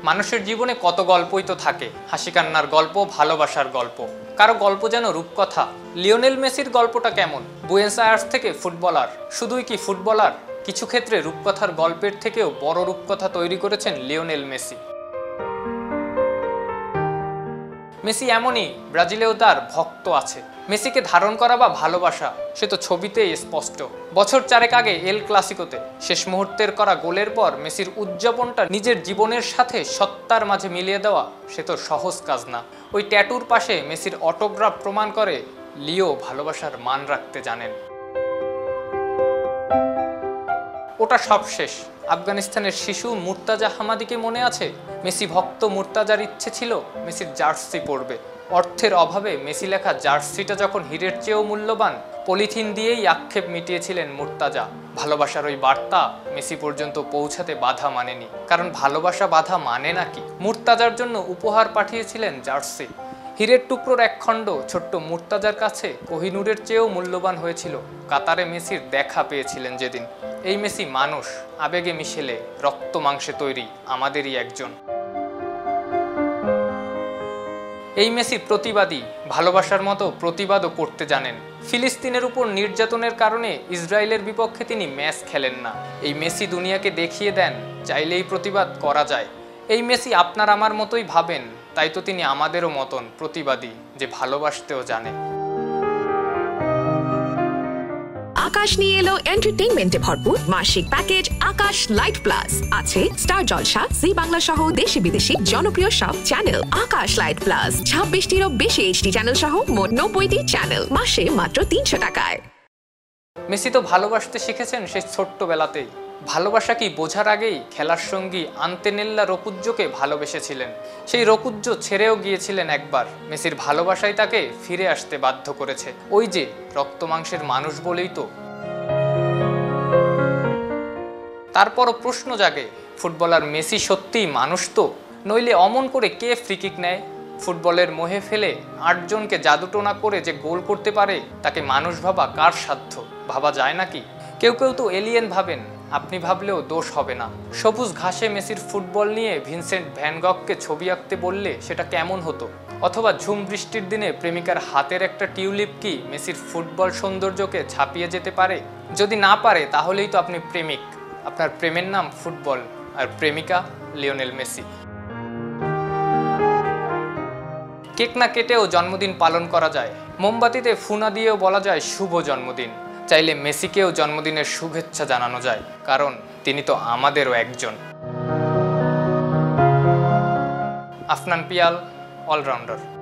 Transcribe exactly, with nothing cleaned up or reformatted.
মানুষের জীবনে কত গল্পই তো থাকে, হাসি কান্নার গল্প, ভালোবাসার গল্প, কারো গল্প যেন রূপকথা। লিওনেল মেসির গল্পটা কেমন? বুয়েন্স আয়ার্স থেকে ফুটবলার, শুধুই কি ফুটবলার, কিছু ক্ষেত্রে রূপকথার গল্পের থেকেও বড় রূপকথা তৈরি করেছেন লিওনেল মেসি। মেসি এমনই, ব্রাজিলেও তার ভক্ত আছে। মেসিকে ধারণ করা বা ভালোবাসা সে তো ছবিতেই স্পষ্ট। বছর চারেক আগে এল ক্লাসিকোতে শেষ মুহূর্তের করা গোলের পর মেসির উদযাপনটা নিজের জীবনের সাথে সত্তার মাঝে মিলিয়ে দেওয়া সে তো সহজ কাজ না। ওই ট্যাটুর পাশে মেসির অটোগ্রাফ প্রমাণ করে লিও ভালোবাসার মান রাখতে জানেন। ওটা সব শেষ। আফগানিস্তানের শিশু মুর্তাজা হামাদিকে মনে আছে? মেসি ভক্ত মুর্তাজার ইচ্ছে ছিল মেসির জার্সি পরবে। অর্থের অভাবে মেসি লেখা জার্সিটা যখন হীরের চেয়েও মূল্যবান, পলিথিন দিয়েই আক্ষেপ মিটিয়েছিলেন মুর্তাজা। ভালোবাসার ওই বার্তা মেসি পর্যন্ত পৌঁছাতে বাধা মানেনি, কারণ ভালোবাসা বাধা মানে নাকি। মুর্তাজার জন্য উপহার পাঠিয়েছিলেন জার্সি। হীরের টুকরোর এক খণ্ড ছোট্ট মুর্তাজার কাছে কোহিনূরের চেয়েও মূল্যবান হয়েছিল। কাতারে মেসির দেখা পেয়েছিলেন যেদিন। এই মেসি মানুষ, আবেগে মিশেলে, রক্ত মাংসে তৈরি, আমাদেরই একজন। এই মেসি প্রতিবাদী, ভালোবাসার মতো প্রতিবাদও করতে জানেন। ফিলিস্তিনের উপর নির্যাতনের কারণে ইসরায়েলের বিপক্ষে তিনি ম্যাচ খেলেন না। এই মেসি দুনিয়াকে দেখিয়ে দেন চাইলেই প্রতিবাদ করা যায়। এই মেসি আপনার আমার মতোই ভাবেন, তাই তো তিনি আমাদেরও মতন প্রতিবাদী, যে ভালোবাসতেও জানে। আকাশ নিয়ে এলো এন্টারটেইনমেন্টে ভরপুর মাসিক প্যাকেজ আকাশ লাইট প্লাস। আছে স্টার জলসা, জি বাংলা সহ দেশি বিদেশি জনপ্রিয় সব চ্যানেল। আকাশ লাইট প্লাস ছাব্বিশটিরও বেশি এইচডি চ্যানেল সহ মোট নব্বইটি চ্যানেল, মাসে মাত্র তিনশো টাকায়। মেসি তো ভালোবাসতে শিখেছেন সেই ছোট্টবেলাতেই। ভালোবাসা কি বোঝার আগেই খেলার সঙ্গী আন্তেনেল্লা রকুজ্জোকে ভালোবেসেছিলেন। সেই রকুজ্জো ছেড়েও গিয়েছিলেন একবার। মেসির ভালোবাসাই তাকে ফিরে আসতে বাধ্য করেছে। ওই যে রক্ত মাংসের মানুষ বলেই তো। তারপরও প্রশ্ন জাগে, ফুটবলার মেসি সত্যিই মানুষ তো? নইলে অমন করে কে ফ্রিকিক নেয়? ফুটবলের মোহে ফেলে আটজনকে জাদুটোনা করে যে গোল করতে পারে, তাকে মানুষ ভাবা কার সাধ্য? ভাবা যায় নাকি? কেউ কেউ তো এলিয়েন ভাবেন, আপনি ভাবলেও দোষ হবে না। সবুজ ঘাসে মেসির ফুটবল নিয়ে ভিনসেন্ট ভ্যান গগকে ছবি আঁকতে বললে সেটা কেমন হতো? অথবা ঝুম বৃষ্টির দিনে প্রেমিকার হাতের একটা টিউলিপ কি মেসির ফুটবল সৌন্দর্যকে ছাপিয়ে যেতে পারে? যদি না পারে তাহলেই তো আপনি প্রেমিক। আপনার প্রেমের নাম ফুটবল, আর প্রেমিকা লিওনেল মেসি। কেক না কেটেও জন্মদিন পালন করা যায়, মোমবাতিতে ফুনা দিয়েও বলা যায় শুভ জন্মদিন। চাইলে মেসিকেও জন্মদিনের শুভেচ্ছা জানানো যায়, কারণ তিনি তো আমাদেরও একজন। আফনান পিয়াল, অলরাউন্ডার।